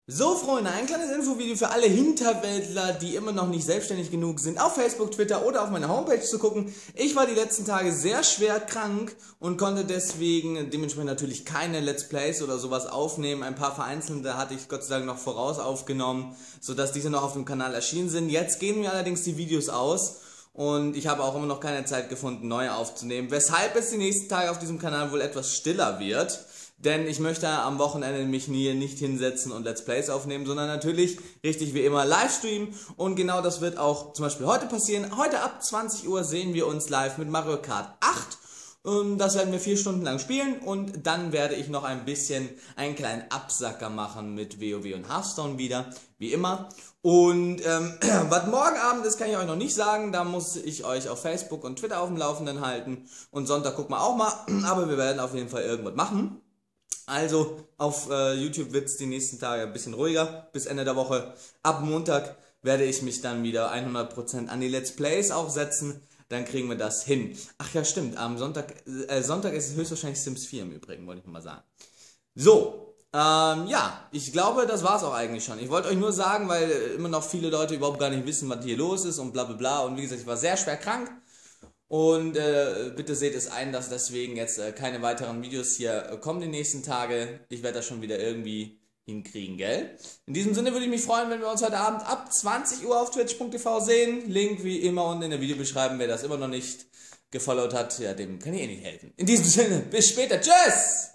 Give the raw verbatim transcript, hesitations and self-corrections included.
So, Freunde, ein kleines Infovideo für alle Hinterwäldler, die immer noch nicht selbstständig genug sind, auf Facebook, Twitter oder auf meiner Homepage zu gucken. Ich war die letzten Tage sehr schwer krank und konnte deswegen dementsprechend natürlich keine Let's Plays oder sowas aufnehmen. Ein paar vereinzelte hatte ich Gott sei Dank noch voraus aufgenommen, sodass diese noch auf dem Kanal erschienen sind. Jetzt gehen mir allerdings die Videos aus. Und ich habe auch immer noch keine Zeit gefunden, neue aufzunehmen, weshalb es die nächsten Tage auf diesem Kanal wohl etwas stiller wird. Denn ich möchte am Wochenende mich nie, nicht hinsetzen und Let's Plays aufnehmen, sondern natürlich, richtig wie immer, Livestream. Und genau das wird auch zum Beispiel heute passieren. Heute ab zwanzig Uhr sehen wir uns live mit Mario Kart acht. Das werden wir vier Stunden lang spielen und dann werde ich noch ein bisschen einen kleinen Absacker machen mit WoW und Hearthstone wieder, wie immer. Und ähm, was morgen Abend ist, kann ich euch noch nicht sagen. Da muss ich euch auf Facebook und Twitter auf dem Laufenden halten. Und Sonntag gucken wir auch mal, aber wir werden auf jeden Fall irgendwas machen. Also auf äh, YouTube wird es die nächsten Tage ein bisschen ruhiger, bis Ende der Woche. Ab Montag werde ich mich dann wieder hundert Prozent an die Let's Plays aufsetzen, dann kriegen wir das hin. Ach ja, stimmt, am Sonntag, äh, Sonntag ist es höchstwahrscheinlich Sims vier im Übrigen, wollte ich mal sagen. So, ähm, ja, ich glaube, das war's auch eigentlich schon. Ich wollte euch nur sagen, weil immer noch viele Leute überhaupt gar nicht wissen, was hier los ist und bla bla bla. Und wie gesagt, ich war sehr schwer krank. Und äh, bitte seht es ein, dass deswegen jetzt äh, keine weiteren Videos hier äh, kommen die nächsten Tage. Ich werde das schon wieder irgendwie hinkriegen, gell? In diesem Sinne würde ich mich freuen, wenn wir uns heute Abend ab zwanzig Uhr auf twitch punkt t v sehen. Link wie immer unten in der Videobeschreibung. Wer das immer noch nicht gefollowt hat, ja, dem kann ich eh nicht helfen. In diesem Sinne, bis später. Tschüss!